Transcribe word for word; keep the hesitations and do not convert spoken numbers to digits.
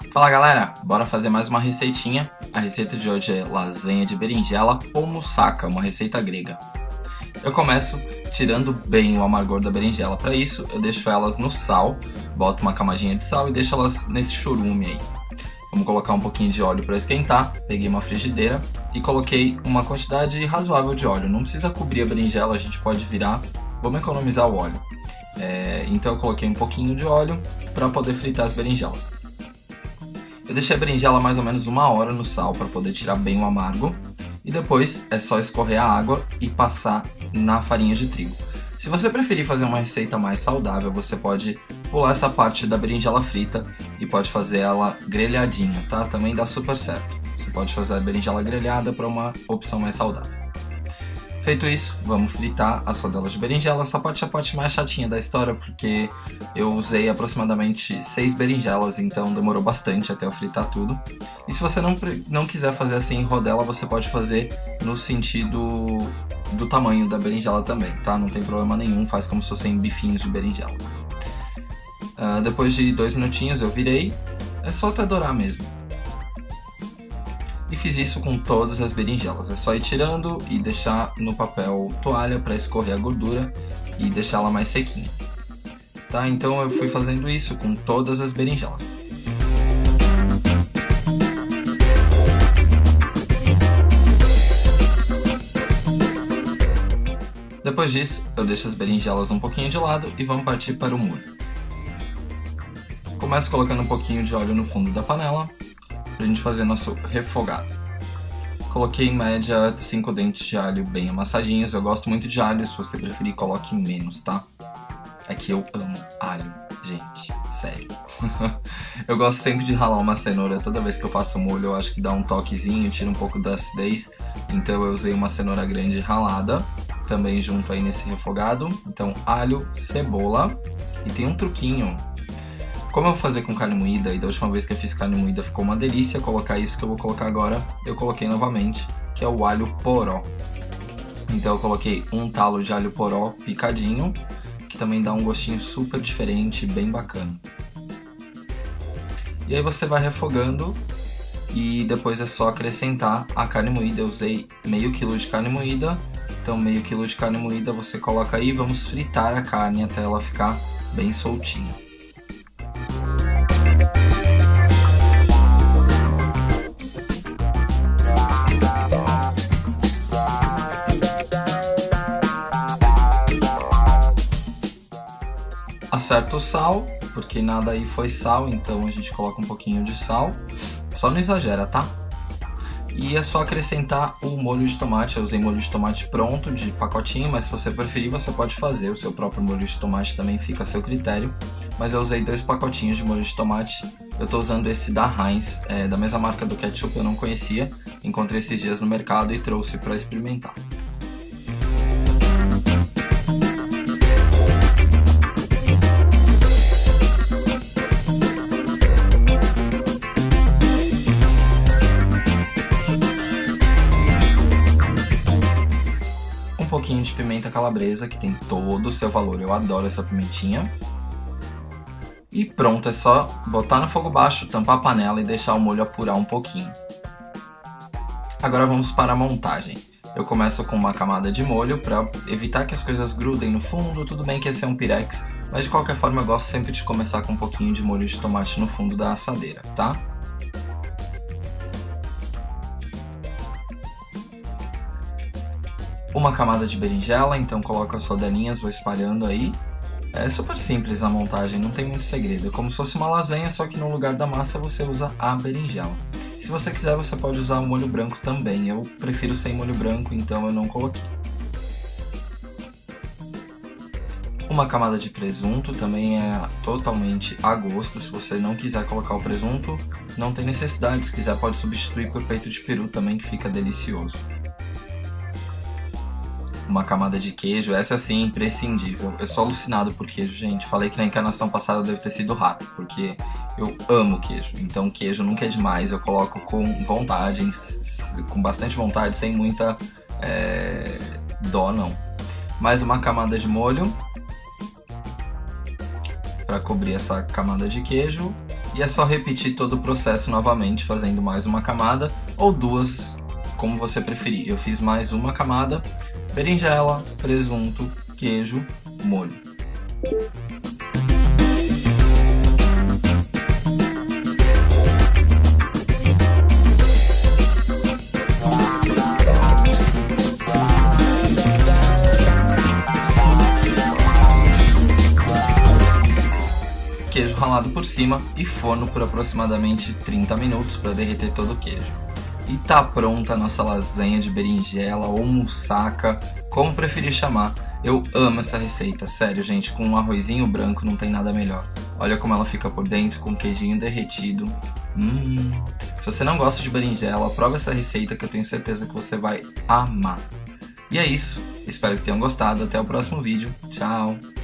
Fala galera, bora fazer mais uma receitinha. A receita de hoje é lasanha de berinjela ou moussaka, uma receita grega. Eu começo tirando bem o amargor da berinjela. Para isso eu deixo elas no sal, boto uma camadinha de sal e deixo elas nesse chorume aí. Vamos colocar um pouquinho de óleo para esquentar. Peguei uma frigideira e coloquei uma quantidade razoável de óleo. Não precisa cobrir a berinjela, a gente pode virar. Vamos economizar o óleo. É, então eu coloquei um pouquinho de óleo para poder fritar as berinjelas. Eu deixei a berinjela mais ou menos uma hora no sal para poder tirar bem o amargo. E depois é só escorrer a água e passar na farinha de trigo. Se você preferir fazer uma receita mais saudável, você pode pular essa parte da berinjela frita e pode fazer ela grelhadinha, tá? Também dá super certo. Você pode fazer a berinjela grelhada para uma opção mais saudável. Feito isso, vamos fritar as rodelas de berinjela. Essa parte é a parte mais chatinha da história, porque eu usei aproximadamente seis berinjelas, então demorou bastante até eu fritar tudo. E se você não, não quiser fazer assim em rodela, você pode fazer no sentido do tamanho da berinjela também, tá? Não tem problema nenhum, faz como se fossem bifinhos de berinjela. Uh, depois de dois minutinhos eu virei, é só até dourar mesmo. E fiz isso com todas as berinjelas, é só ir tirando e deixar no papel toalha para escorrer a gordura e deixar ela mais sequinha. Tá? Então eu fui fazendo isso com todas as berinjelas. Depois disso, eu deixo as berinjelas um pouquinho de lado e vamos partir para o molho. Começo colocando um pouquinho de óleo no fundo da panela pra gente fazer nosso refogado. Coloquei em média cinco dentes de alho bem amassadinhos. Eu gosto muito de alho, se você preferir coloque menos, tá? É que eu amo alho, gente, sério. Eu gosto sempre de ralar uma cenoura toda vez que eu faço molho. Eu acho que dá um toquezinho, tira um pouco da acidez. Então eu usei uma cenoura grande ralada também junto aí nesse refogado. Então alho, cebola e tem um truquinho. Como eu vou fazer com carne moída, e da última vez que eu fiz carne moída ficou uma delícia, colocar isso que eu vou colocar agora, eu coloquei novamente, que é o alho poró. Então eu coloquei um talo de alho poró picadinho, que também dá um gostinho super diferente, bem bacana. E aí você vai refogando, e depois é só acrescentar a carne moída. Eu usei meio quilo de carne moída, então meio quilo de carne moída você coloca aí, vamos fritar a carne até ela ficar bem soltinha. Acerta o sal, porque nada aí foi sal, então a gente coloca um pouquinho de sal, só não exagera, tá? E é só acrescentar o molho de tomate. Eu usei molho de tomate pronto, de pacotinho, mas se você preferir você pode fazer o seu próprio molho de tomate, também fica a seu critério. Mas eu usei dois pacotinhos de molho de tomate, eu tô usando esse da Heinz, é, da mesma marca do ketchup, eu não conhecia, encontrei esses dias no mercado e trouxe para experimentar. Um pouquinho de pimenta calabresa, que tem todo o seu valor, eu adoro essa pimentinha. E pronto, é só botar no fogo baixo, tampar a panela e deixar o molho apurar um pouquinho. Agora vamos para a montagem. Eu começo com uma camada de molho para evitar que as coisas grudem no fundo. Tudo bem que esse é um pirex, mas de qualquer forma eu gosto sempre de começar com um pouquinho de molho de tomate no fundo da assadeira, tá? Uma camada de berinjela, então coloco as rodelinhas, vou espalhando aí. É super simples a montagem, não tem muito segredo. É como se fosse uma lasanha, só que no lugar da massa você usa a berinjela. Se você quiser, você pode usar o molho branco também. Eu prefiro sem molho branco, então eu não coloquei. Uma camada de presunto, também é totalmente a gosto. Se você não quiser colocar o presunto, não tem necessidade. Se quiser, pode substituir por peito de peru também, que fica delicioso. Uma camada de queijo, essa sim, imprescindível. Eu sou alucinado por queijo, gente. Falei que na encarnação passada deve ter sido rato, porque eu amo queijo. Então queijo nunca é demais, eu coloco com vontade, com bastante vontade, sem muita é, dó não. Mais uma camada de molho para cobrir essa camada de queijo E é só repetir todo o processo novamente, fazendo mais uma camada ou duas, como você preferir. Eu fiz mais uma camada, berinjela, presunto, queijo, molho. Queijo ralado por cima e forno por aproximadamente trinta minutos para derreter todo o queijo. E tá pronta a nossa lasanha de berinjela ou moussaka, como preferir chamar. Eu amo essa receita, sério gente, com um arrozinho branco não tem nada melhor. Olha como ela fica por dentro, com queijinho derretido. Hum. Se você não gosta de berinjela, prova essa receita que eu tenho certeza que você vai amar. E é isso, espero que tenham gostado, até o próximo vídeo, tchau!